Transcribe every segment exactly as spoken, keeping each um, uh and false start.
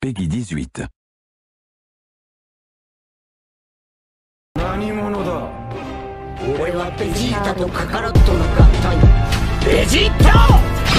Peggy dix-huit. 何者だ。 俺はベジータとカカロットの合体、ベジータ。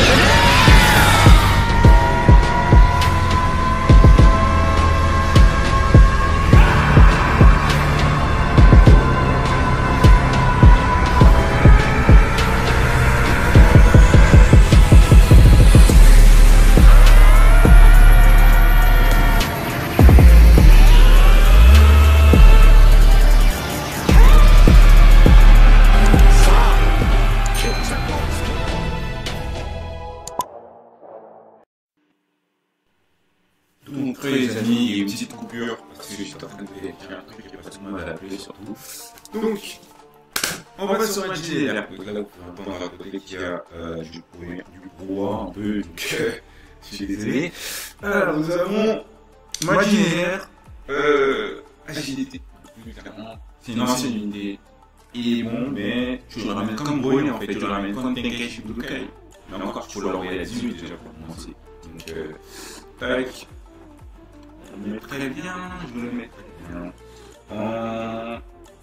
Donc les amis, il y a une petite coupure parce que j'étais en train de vérifier un truc et parce que moi m'avait surtout. Donc, on va sur un G D R, là où on va voir à côté qu'il y a euh, du, du brouhaha un peu, donc euh, je suis désolé. Alors nous avons ma G D R, euh, agilité, plus clairement, c'est une ancienne unité. Et bon, mais tu le ramènes comme Broly en fait, tu le ramènes comme Tenkaichi Budokai. Mais encore, tu peux l'envoyer à dix-huit déjà pour commencer. Donc, euh, tac. On le met très bien, je le mets très bien. En...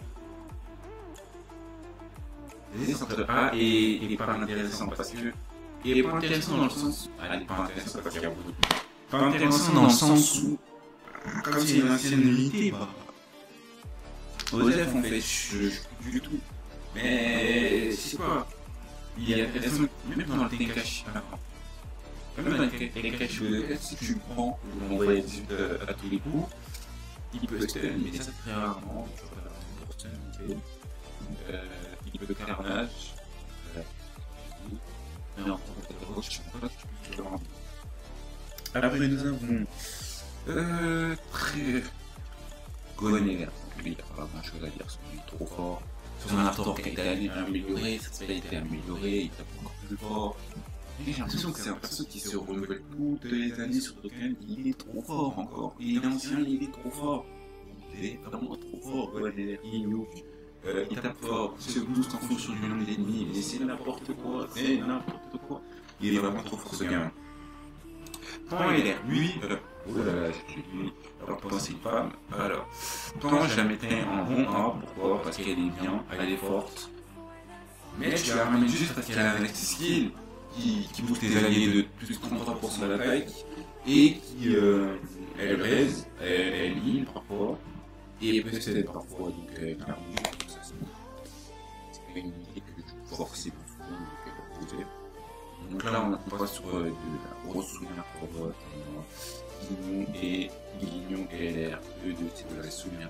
Les centres A et il n'est pas intéressant parce que... Il n'est pas intéressant dans le sens... Ah, il n'est pas intéressant parce qu'il y a beaucoup de... Pas intéressant dans le sens où... Comme c'est une ancienne unité, bah... Osef, en fait, je joue du tout. Mais... C'est quoi? Il est intéressant, même dans le Tenkaichi à la fin. Même dans le Tenkaichi, si tu prends, vous l'envoyez à tous les coups, il peut stun, mais ça c'est très rarement, tu vois, pour stun, euh, il peut carnage, euh, mais en tant que roche, je sais pas si tu peux le rendre. Après nous avons, euh, très... Gonéga, lui il n'y a pas grand chose à dire, il est trop fort. Son Arthur qui a été amélioré, sa spell a été améliorée, il tape encore plus fort. J'ai l'impression que c'est un perso qui se renouvelle toutes les années sur Dokkan, il est trop fort encore. Il est ancien, il est trop fort. Il est vraiment trop fort, ouais, il nuke, euh, il tape fort, il se booste en fonction du nombre d'ennemis, mais c'est n'importe quoi, c'est n'importe quoi. Il est vraiment trop fort ce gamin. Quand il est lui, euh, oh là là, c'est lui, alors toi c'est une femme, alors, quand je la mettrais en rond A, pourquoi? Parce qu'elle est bien, elle est forte, mais tu la ramènes juste parce qu'elle a un skill qui, qui booste tes alliés de plus de trente-trois pour cent de l'attaque, et qui, euh, elle raise, elle, elle heal parfois, et peut s'aider parfois, donc euh, clairement, ça c'est une unité que je forcer pour fou, donc poser. Donc là on passe sur euh, de la grosse souvenir pour euh, Guignon et Guignon et L R, eux deux c'est de la souvenir.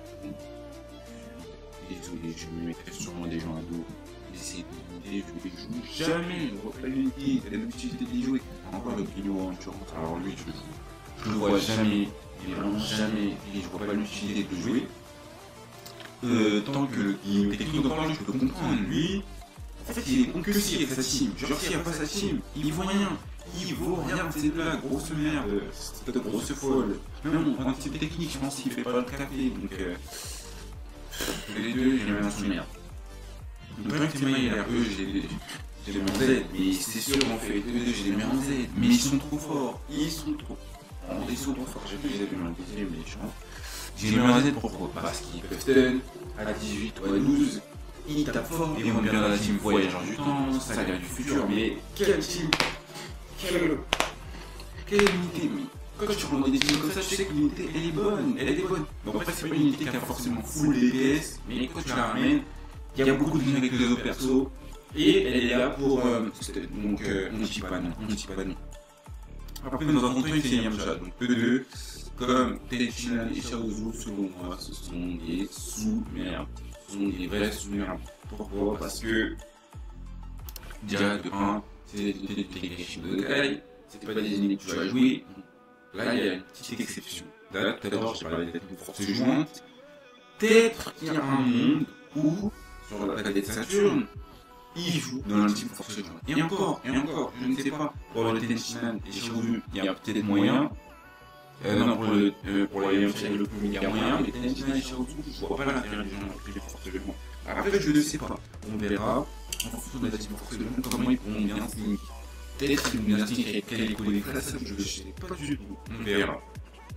Désolé, je me mettrai sûrement des gens à dos. J'essaie de l'unité, je les joue jamais, je vois pas l'unité, c'est l'utilité de les jouer. Encore le Guignon en turbo, alors lui je le joue. Je le vois jamais, mais vraiment jamais, et je vois pas l'utilité de le jouer. Euh, tant que le Guignon technique encore lui je peux comprendre, lui. En fait, il est bon que si avec sa team. Genre, s'il n'y a pas sa team, il vaut rien. Il vaut rien, c'est de la grosse merde. C'est de grosse folle. Même en type technique, je pense qu'il fait pas le café. Donc, euh, les deux, j'ai même en merde. Donc, même que les R E, j'ai les mets en Z. Mais c'est sûr, on fait les deux, j'ai les mets en Z. Mais ils sont trop forts. Ils sont trop forts. Ils sont trop forts. J'ai vu, je les ai mis en deuxième, mais je pense. J'ai les mets en Z pourquoi? Parce qu'ils peuvent stun à dix-huit ou à douze. Il tape fort, ils vont bien dans la team Voyageur du temps, Saga du futur, mais quelle team, quelle, quelle unité, mais quand tu prends des teams comme ça, tu sais que l'unité elle est bonne, elle est bonne. Bon après c'est pas une unité qui a forcément full D P S, mais quand tu la ramènes, il y a beaucoup de liens avec les autres persos, et elle est là pour, euh, donc euh, on ne dit pas non, on ne dit pas non. Après nous avons trouvé une Yamcha, donc eux deux, comme Tenshinhan et Shaozu, selon moi, ce sont des sous-merdes. Sont des vrais souvenirs. Pourquoi? Parce que déjà de un, c'est des unités de Tenkaichi Budokai, c'est pas des unités que tu vas jouer. Là il y a une petite exception. Là tout à l'heure j'ai parlé d'être une force jointe. Peut-être qu'il y a un monde où, sur la planète Saturne, il joue dans le type force jointe. Et encore, et encore, je ne sais pas. Pour le Tenshinhan et Shaozu, il y a peut-être moyen. Euh, non, pour le, euh, pour la Yamcha et le Plus, il y a moyen, mais Tenshinhan et Shaozu, je vois pas l'intérêt des gens qui les forces de moi. Après, je ne sais pas. On verra, en fonction de la team force de monde, comment ils pourront bien sneak. Peut-être qu'ils vont bien sneak avec quel écho des classes, je ne sais pas du tout. On verra.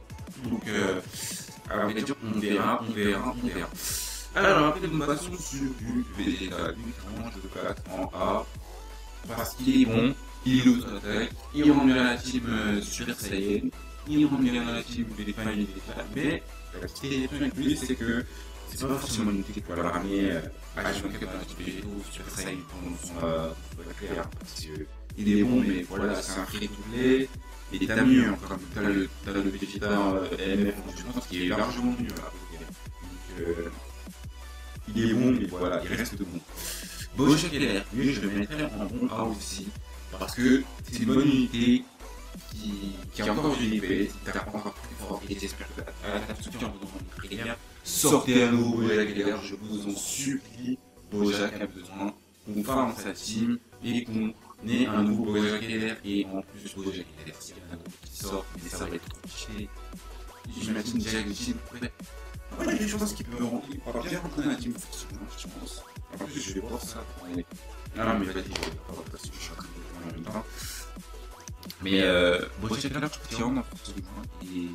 Donc, euh, alors, on va dire, on verra, on verra, on verra. Alors, après, nous passons sur du Vegeta. Lui, vraiment, je le batte en A. Parce qu'il est bon, il auto-attaque, il rentre bien dans la team euh, Super Saiyan, il rentre bien dans la team Vegeta, Vegeta. Mais la petite question avec lui, c'est que c'est pas forcément une unité qu'il faut la ramener à H vingt-quatre dans la team Vegeta ou Super Saiyan pour son clair. Parce qu'il est bon, mais voilà, c'est un free to play. Et t'as mieux, hein, comme t'as le, t'as le Vegeta euh, M F, je pense qu'il est largement mieux là. Donc, euh, il est bon, mais voilà, il reste bon. Bojack Keller, lui je le mettrais en bon A aussi, parce que c'est une bonne unité qui, qui a encore du D P S, qui tape encore plus fort, et j'espère que à la table de soutien, vous en montrez bien. Sortez un nouveau Bojack Keller, je vous en supplie. Bojack a besoin qu'on farme sa team et qu'on ait un nouveau Bojack Keller, et en plus Bojack Keller, s'il y en a d'autres qui sortent, mais ça va être compliqué. J'imagine Jack Jin, il y a des chances qu'il peut rentrer, il va bien rentrer dans la team force, je pense. En plus, je vais voir ça pour aller. Non, mais vas-y, je vais pas voir parce que je suis en train de faire en même temps. Mais euh, Bojack Keller, je tiens en force de point. Il est.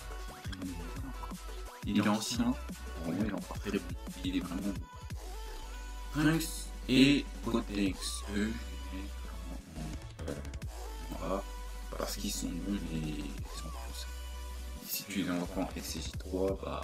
Il est ancien. Pour moi, il est encore très bon. Il est vraiment bon. Trunks et Gotenks, eux, je les mets en A. Parce qu'ils sont bons, mais ils sont plus. Si tu les envoies en S C J trois, bah.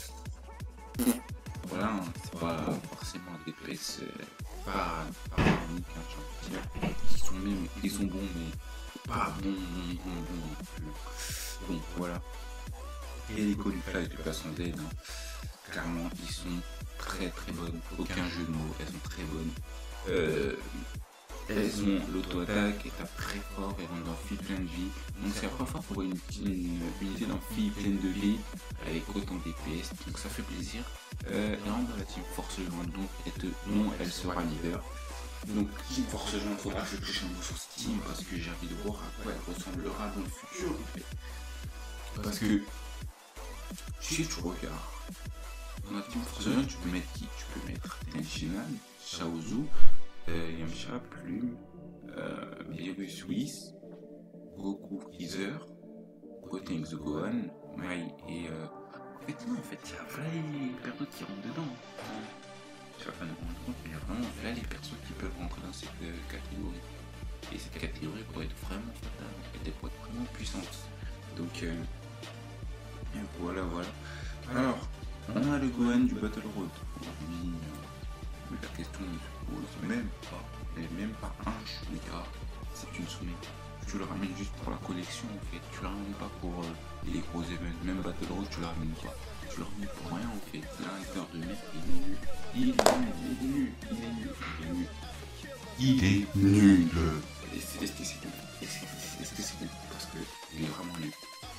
Voilà, c'est pas forcément des D P S euh, pas uniques, hein, j'ai envie de dire. Ils sont, même, ils sont bons, mais pas bons, bons, bons, bons non plus. Donc voilà. Et les Caulifla et de façon d'aide, hein, clairement, ils sont très très bonnes. Aucun jeu de mots, elles sont très bonnes. Euh, elles ont l'auto-attaque, elles tapent très fort, elles ont d'amphi plein de vie. Donc c'est la première fois qu'on voit une, une unité d'amphi pleine de vie avec autant de D P S, donc ça fait plaisir. Euh, et en bas la team force jointe, donc non, elle sera leader. Donc team force jointe, faudra que je touche un mot sur Steam parce que j'ai envie de voir à quoi elle ressemblera dans le futur en fait. Parce que si tu regardes dans la team force jointe, tu peux mettre qui? Tu peux mettre Tenshinhan, Chaozu, euh, Yamcha, Plume, euh, Virus Whis, Goku Freezer, Gotenks Gohan, Mai et euh, en fait, non, en fait, il y a plein les persos qui rentrent dedans. Je vais pas nous rendre compte, mais il y a vraiment là les persos qui peuvent rentrer dans cette euh, catégorie. Et cette catégorie pourrait être vraiment fatale, elle pourrait être vraiment puissante. Donc, euh, et voilà, voilà. Alors, on a le Gohan du Battle Road. Lui, euh, la question ne se pose même pas. Elle est même pas un chouïa. C'est une soumise. Tu le ramènes juste pour la collection en fait, tu le ramènes pas pour euh, les gros événements, même Battle Road tu le ramènes pas, tu le ramènes pour rien en fait, c'est un acteur de mec, il est nul, il est nul, il est nul, il est nul, il est nul, il est nul, est-ce que c'est nul, est-ce que c'est nul, parce que il est vraiment nul.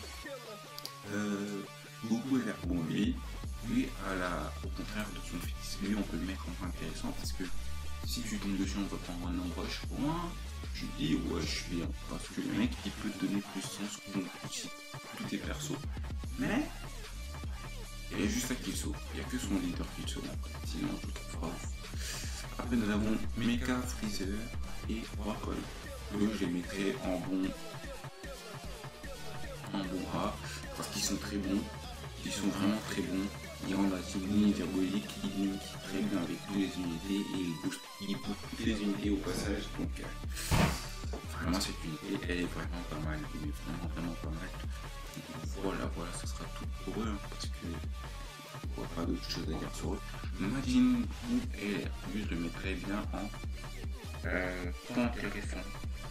Euh, Goku a l'air bon lui, lui à la, au contraire de son fils, lui on peut le mettre en point intéressant parce que si tu tombes dessus on peut prendre un embauche pour moi. Tu dis ouais je suis bien parce que le mec il peut te donner plus sens que tous tes persos. Mais il y a juste ça qui le sauve, il n'y a que son leader qui le sauve. Sinon je le trouve ouf. Après nous avons Mecha, Freezer et Rocol. Eux je les mettrai en bon en bon A parce qu'ils sont très bons. Ils sont vraiment très bons. Ils rendent la team ligne diabolique, ils linkent très bien avec toutes les unités et ils boostent, ils boostent toutes les unités au passage. Donc euh, vraiment cette unité elle est vraiment pas mal. Elle est vraiment vraiment pas mal. Donc, voilà, voilà, ça sera tout pour eux hein, parce que on voit pas d'autre chose à dire sur eux. Majin Buu et lui je le mettrais bien en euh, pas intéressant.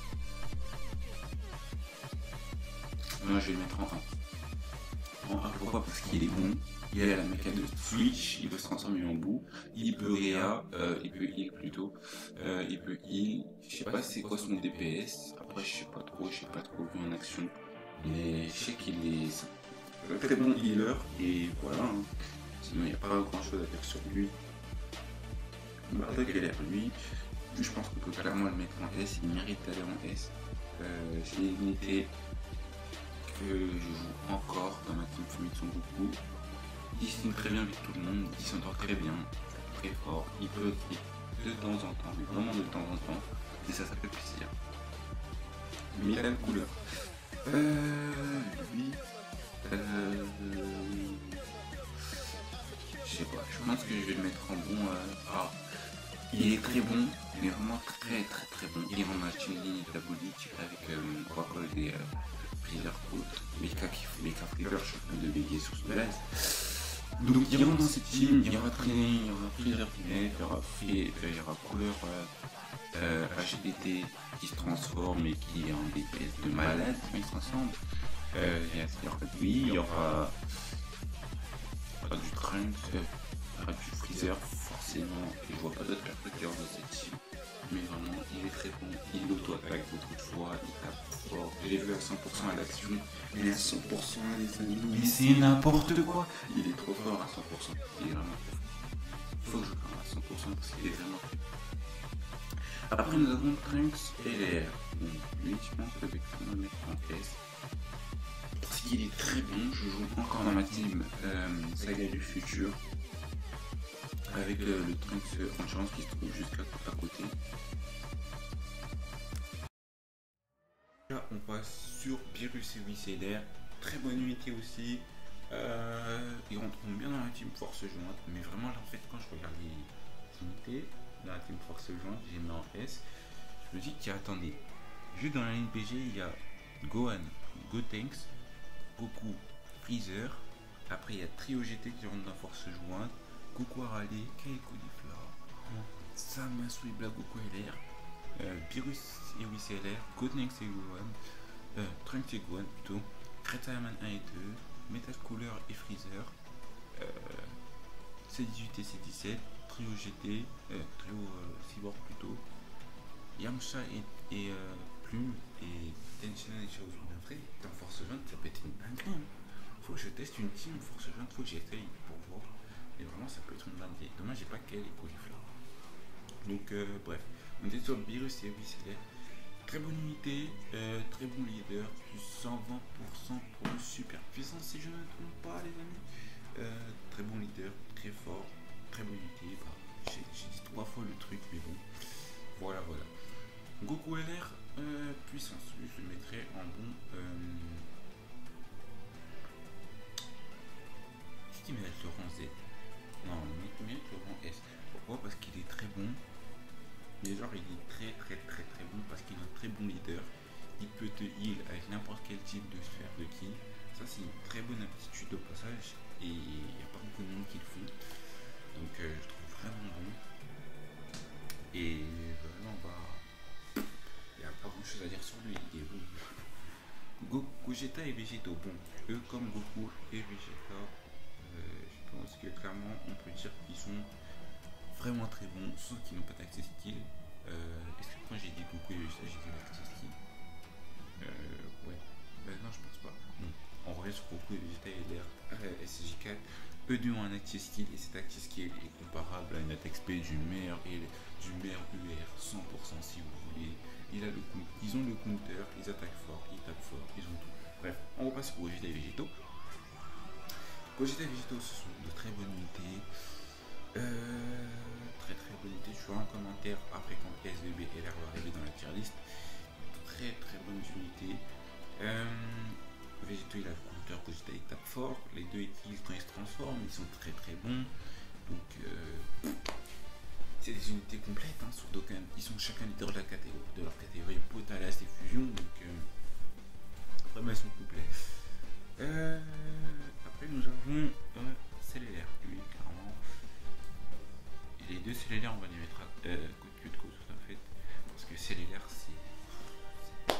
Moi je vais le mettre en un. Pourquoi? Parce qu'il est bon, il a la mécanique de Switch, il peut se transformer en bout, il peut réa, euh, il peut heal plutôt, euh, il peut heal, je sais pas c'est quoi son D P S, après je sais pas trop, je sais pas trop vu en action, mais je sais qu'il est un très bon healer, et voilà, hein. Sinon il n'y a pas grand chose à dire sur lui. Bardock a l'air lui, je pense qu'on peut clairement le mettre en S, il mérite d'aller en S, euh, j'ai une unité que je joue encore dans ma team famille de Son Goku. Il signe très bien avec tout le monde, il s'endort très bien, très fort, il peut de temps en temps, mais vraiment de temps en temps, et ça ça fait plaisir. Mais il a une couleur. Euh, lui, euh, pense que je vais le mettre en bon. Euh, ah, il est très bon, il est vraiment très très très bon. Il est en ligne diabolique avec euh, Oracle et euh, Freezer Code. Mecha Freezer, champion de bégayer sur ce base. Donc il rentre dans cette team, il y aura Training, il y aura Freezer Pinette, il y aura Free, il y aura couleur euh, H D T qui se transforme et qui est en D P S de malade quand ils se transforment. Euh, il y aura lui, il y aura, il y aura du Trunks, euh, il y aura du Freezer forcément, et je vois pas d'autres perpéteurs dans cette team. Mais vraiment, il est très bon, il auto-attaque beaucoup de fois, il tape fort. Je l'ai vu à cent pour cent à l'action, il est à cent pour cent les amis, mais c'est n'importe quoi. Il est trop fort à cent pour cent, il est vraiment trop fort. Il faut que je parle à cent pour cent parce qu'il est vraiment fort. Après nous avons Trunks et l'air. Bon, lui je pense que je vais quand même le mettre en S. Parce qu'il est très bon, je joue encore dans ma team euh, Saga du futur. Avec euh, le Trunks en chance qui se trouve juste à côté. Là on passe sur Beerus et Whistler, très bonne unité aussi. Euh, ils rentrent bien dans la team force jointe, mais vraiment là en fait quand je regarde les unités dans la team force jointe, j'ai mis en S, je me dis qu'il attendez, juste dans la ligne P G il y a Gohan, Gotenks, Goku, Freezer, après il y a Trio G T qui rentre dans force jointe, Goku Arale, Kei Cauliflower, Sam Masui Black Goku L R, euh, Beerus et Whistler, Gotenks et Gohan, euh, Trunks et Gohan plutôt, Cretaman un et deux, Metal Cooler et Freezer, euh, C dix-huit et C dix-sept, Trio G T, euh, Trio euh, Cyborg plutôt, Yamcha et, et euh, Plume et Tenshin et Chaozu. Après, dans Force Jointe, ça peut être une dinguerie. Hein. Faut que je teste une team Force Jointe, faut que j'essaye pour voir. Et vraiment, ça peut être une dinguerie. Dommage, j'ai pas qu'elle et Cauliflower. Donc, euh, bref, on était sur Beerus et Whistler. Très bonne unité, euh, très bon leader, plus cent vingt pour cent pour une super puissance si je ne me trompe pas les amis. Euh, très bon leader, très fort, très bonne unité. Bah, j'ai dit trois fois le truc mais bon, voilà voilà. Goku L R, euh, puissance, lui je le mettrai en bon... Euh... Qu'est-ce qui mérite le rang Z? Non, il mérite le rang S. Pourquoi? Parce qu'il est très bon. Mais genre il est très très très très bon parce qu'il est un très bon leader. Il peut te heal avec n'importe quel type de sphère de ki. Ça c'est une très bonne aptitude au passage. Et il n'y a pas beaucoup de monde qui le font. Donc euh, je trouve vraiment bon. Et vraiment bah... il n'y a pas grand chose à dire sur lui, il est bon. Goku, Gogeta et Végéto, bon, eux comme Goku et Vegeta, euh, je pense que clairement on peut dire qu'ils sont vraiment très bons, sauf qu'ils n'ont pas d'accès skill. Euh, Est-ce que quand j'ai dit Goku et Vegeta, j'ai dit l'accès skill? Euh, ouais. Ben non, je pense pas. Bon, on revient sur Goku et Vegeta et l'air euh, S J quatre. Eux deux ont un active skill et cet active skill est comparable à une attaque X P du meilleur, du meilleur U R, cent pour cent si vous voulez. Il a le, ils ont le counter, ils attaquent fort, ils tapent fort, ils ont tout. Bref, on repasse sur Gogeta et Végéto. Gogeta et Végéto, ce sont de très bonnes unités. Euh, très très bonne unité. Je ferai un commentaire après quand S V B et L R va arriver dans la tier list. Très très bonnes unités. Euh, Végéto il a le counter, Gogeta il tape fort. Les deux utilisent quand ils se transforment, ils sont très très bons. Donc euh, c'est des unités complètes hein, sur Dokkan. Ils sont chacun leader de, la catégorie, de leur catégorie Potalas et Fusion. Donc euh, vraiment ils sont complets. Euh, après nous avons euh, Célélaire, lui clairement. Les deux Célélaires on va les mettre à euh, côte de côte en fait. Parce que Célélaire c'est...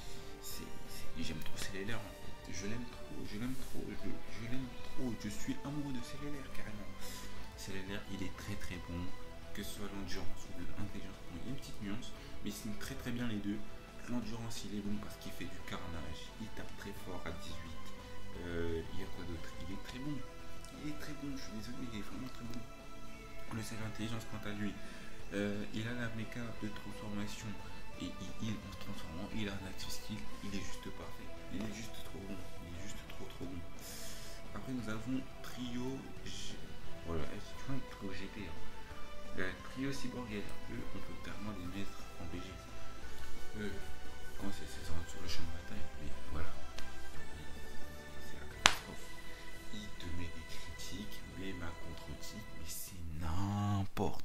J'aime trop Célélaire en fait. Je l'aime trop, je l'aime trop, je, je l'aime trop. Je suis amoureux de Célélaire carrément. Célélaire il est très très bon. Que ce soit l'endurance ou l'intelligence, il y a une petite nuance, mais il signe très très bien les deux. L'endurance il est bon parce qu'il fait du carnage, il tape très fort à dix-huit. Euh, il y a quoi d'autre? Il est très bon, il est très bon, je suis désolé, il est vraiment très bon. Le seul intelligence quant à lui, euh, il a la méca de transformation et il, il en se transformant, il a un active skill, il est juste parfait, il est juste trop bon, il est juste trop trop bon. Après nous avons Trio, G... voilà, tu vois, Trio G T. Hein. Le Trio Cyborg et eux, on peut clairement les mettre en B G. Eux, quand c'est ça rentre sur le champ de bataille, mais voilà. C'est la catastrophe. Il te met des critiques, mais ma contre-outil, mais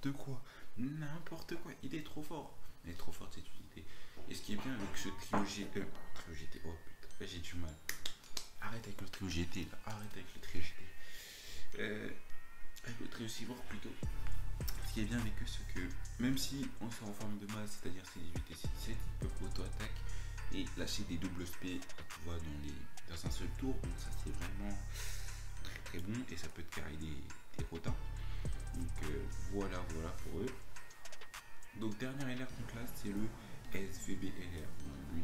n'importe quoi. N'importe quoi. Il est trop fort. Il est trop fort cette unité. Et ce qui est bien avec ce trio G T. Euh, trio G T. Oh putain, j'ai du mal. Arrête avec le trio G T là. Arrête avec le trio G T. Euh, avec le trio Cyborg plutôt. Ce qui est bien avec eux, c'est que même si on sort en forme de masse, c'est-à-dire c'est dix-huit et dix-sept, ils peuvent auto-attaque et lâcher des doubles spé, tu vois, dans, les, dans un seul tour. Donc ça c'est vraiment très très bon et ça peut te carrer des, des rotins. Donc euh, voilà, voilà pour eux. Donc dernier L R qu'on classe, c'est le S V B L R. Lui,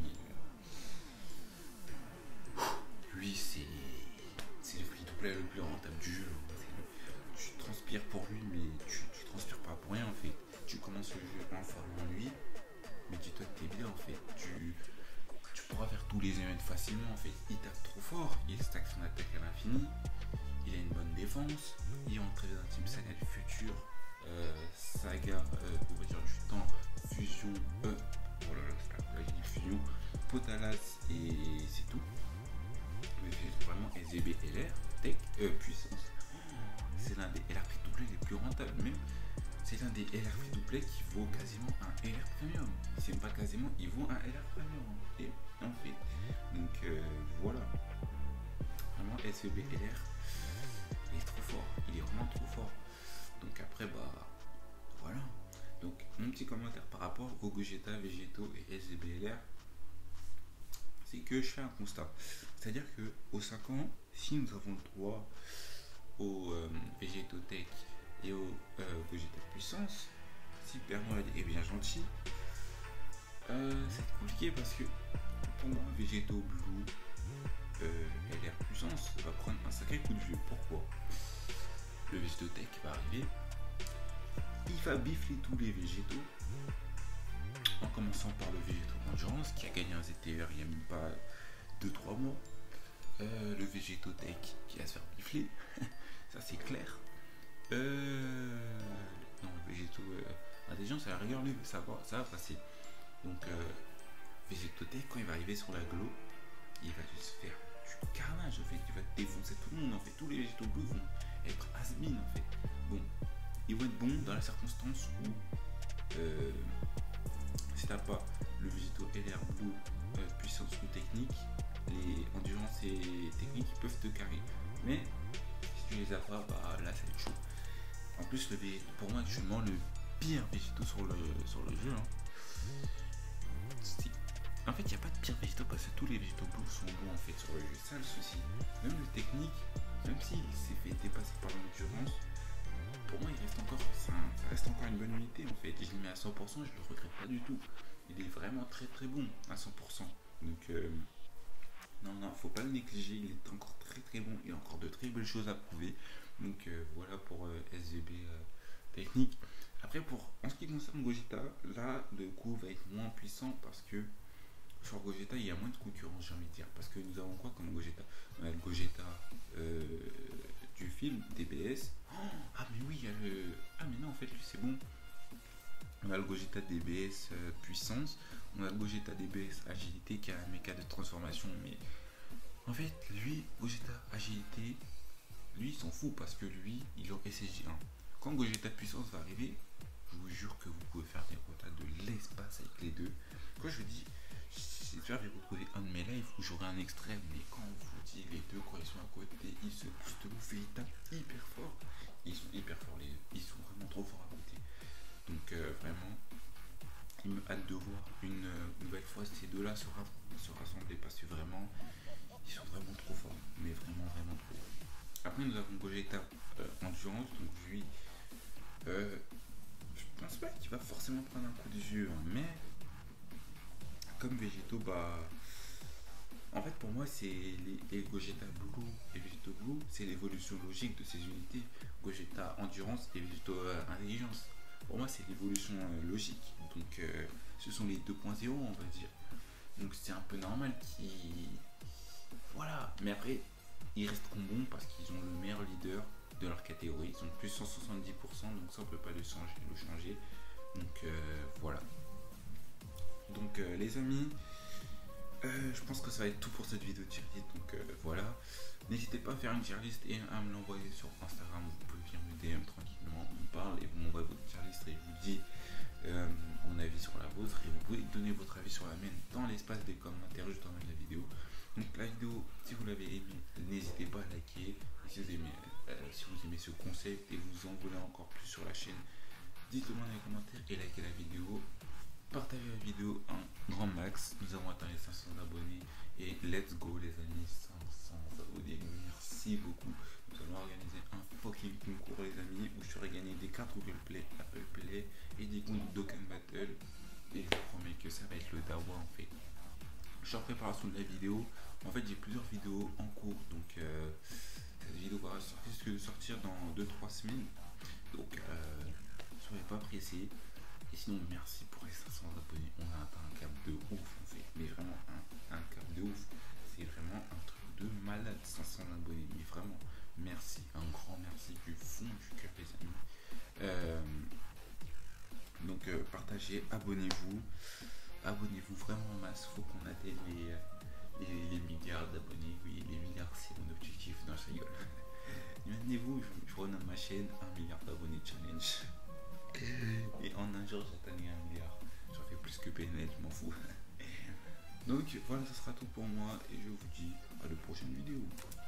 euh, lui c'est c'est le free-to-play le plus rentable du jeu. Tu transpires pour lui, mais tu, tu transpires pas pour rien en fait. Tu commences le jeu en formant lui, mais dis-toi que t'es bien en fait. Tu, tu pourras faire tous les events facilement en fait. Il tape trop fort, il stack son attaque à l'infini, il a une bonne défense, il est entré dans un team saga du futur, euh, saga, euh, on va dire du temps, fusion, euh, oh là là, là j'ai dit fusion, Potalas et c'est tout. Mais c'est vraiment S V B L R, tech, euh, puissance. C'est l'un des L R free-to-play les plus rentables, même c'est l'un des L R free-to-play qui vaut quasiment un L R premium. C'est pas quasiment, il vaut un L R premium. Et en fait, donc euh, voilà. Vraiment S V B L R, il est trop fort, il est vraiment trop fort. Donc après bah voilà. Donc mon petit commentaire par rapport au Gogeta, Végéto et S V B L R, c'est que je fais un constat. C'est-à-dire que aux cinq ans, si nous avons le droit au euh, Végétotech et au euh, Gogeta puissance, si Père Noël est bien gentil, euh, c'est compliqué parce que pour moi Végéto Blue euh, L R puissance va prendre un sacré coup de vieux. Pourquoi? Le Végétotech va arriver, il va bifler tous les végétaux, en commençant par le Végéto Endurance qui a gagné un Z T R il n'y a même pas deux trois mois. Euh, le Végétotech qui va se faire bifler, ça c'est clair. Euh... Non, le Végéto euh... Intelligence, à la rigueur, lui, ça va, ça va passer. Donc, euh... Végétotech, quand il va arriver sur la glo, il va juste faire du carnage en fait, il va défoncer tout le monde en fait. Tous les végétaux bleus vont être has-been en fait. Bon, ils vont être bons dans la circonstance où euh, si t'as pas le végétaux L R blue euh, puissance ou technique, les endurance et techniques peuvent te carrer. Mais si tu les as pas, bah là ça va être chaud. En plus, le végétaux, pour moi actuellement le pire végétaux sur le, sur le jeu. Hein. En fait, il n'y a pas de pire végétaux parce que tous les végétaux bleus sont bons en fait sur le jeu. C'est ça le souci. Même le technique, même s'il s'est fait dépasser par l'endurance, pour moi il reste encore, ça, ça reste encore une bonne unité en fait. Et je le mets à cent pour cent, je le regrette pas du tout. Il est vraiment très très bon à cent pour cent. Donc euh, non non, faut pas le négliger. Il est encore très très bon. Il a encore de très belles choses à prouver. Donc euh, voilà pour euh, S V B euh, technique. Après pour en ce qui concerne Gogeta, là le coup va être moins puissant parce que sur Gogeta, il y a moins de concurrence, j'ai envie de dire. Parce que nous avons quoi comme Gogeta? On a le Gogeta euh, du film, D B S. Oh, ah, mais oui, il y a le. Ah, mais non, en fait, lui, c'est bon. On a le Gogeta D B S euh, puissance. On a le Gogeta D B S agilité qui a un méca de transformation. Mais en fait, lui, Gogeta agilité, lui, il s'en fout parce que lui, il est S S J un. Quand Gogeta puissance va arriver, je vous jure que vous pouvez faire des quotas de l'espace avec les deux. Quand je dis. J'espère que j'ai retrouvé un de mes lives où j'aurai un extrait, mais quand on vous dit les deux, quand ils sont à côté, ils se poussent de ouf et ils tapent hyper fort. Ils sont hyper forts, les deux. Ils sont vraiment trop forts à côté. Donc euh, vraiment, il me hâte de voir une euh, nouvelle fois ces deux-là se, ra se rassembler parce que vraiment, ils sont vraiment trop forts. Mais vraiment, vraiment trop forts. Après, nous avons Gogeta euh, Endurance, donc lui, euh, je pense pas qu'il va forcément prendre un coup de vieux, hein, mais comme végétaux, bah en fait pour moi c'est les, les Gogeta Blue et Végétaux Blue, c'est l'évolution logique de ces unités. Gogeta Endurance et Végétaux euh, Intelligence, pour moi c'est l'évolution euh, logique, donc euh, ce sont les deux point zéro on va dire, donc c'est un peu normal qui voilà, mais après ils resteront bons parce qu'ils ont le meilleur leader de leur catégorie, ils ont plus cent soixante-dix pour cent, donc ça on peut pas le changer, le changer. Donc euh, voilà. Donc euh, les amis, euh, je pense que ça va être tout pour cette vidéo de tirette. Donc euh, voilà, N'hésitez pas à faire une tier list et à me l'envoyer sur Instagram. Vous pouvez venir me D M tranquillement, on parle et vous m'envoyez votre tier list et je vous dis euh, mon avis sur la vôtre. Et vous pouvez donner votre avis sur la mienne dans l'espace des commentaires juste en bas de la vidéo. Donc la vidéo, si vous l'avez aimé, n'hésitez pas à liker. Et si vous aimez, euh, si vous aimez ce concept et vous en voulez encore plus sur la chaîne, dites-le moi dans les commentaires et likez la vidéo. Partagez la vidéo un grand max. Nous avons atteint les cinq cents abonnés et let's go les amis, cinq cents abonnés. Merci beaucoup. Nous allons organiser un fucking concours les amis où je ferai gagner des cartes Google Play, Apple Play et des comptes Dokkan Battle. Et je vous promets que ça va être le dawa en fait. Je suis en préparation de la vidéo. En fait j'ai plusieurs vidéos en cours, donc euh, cette vidéo va sortir, sortir dans deux trois semaines. Donc euh, soyez pas pressés. Et sinon merci pour les cinq cents abonnés. On a atteint un cap de ouf en fait. Mais vraiment un, un cap de ouf. C'est vraiment un truc de malade, cinq cents abonnés. Mais vraiment merci, un grand merci du fond du cœur les amis. Euh, donc euh, partagez, abonnez-vous. Abonnez-vous vraiment en masse, faut qu'on atteigne les, les, les milliards d'abonnés. Oui, les milliards c'est mon objectif, non je rigole. Imaginez-vous, je, je renomme ma chaîne un milliard d'abonnés challenge. Et en un jour j'atteignerai un milliard. J'en fais plus que P N L, je m'en fous. Donc voilà, ça sera tout pour moi et je vous dis à la prochaine vidéo.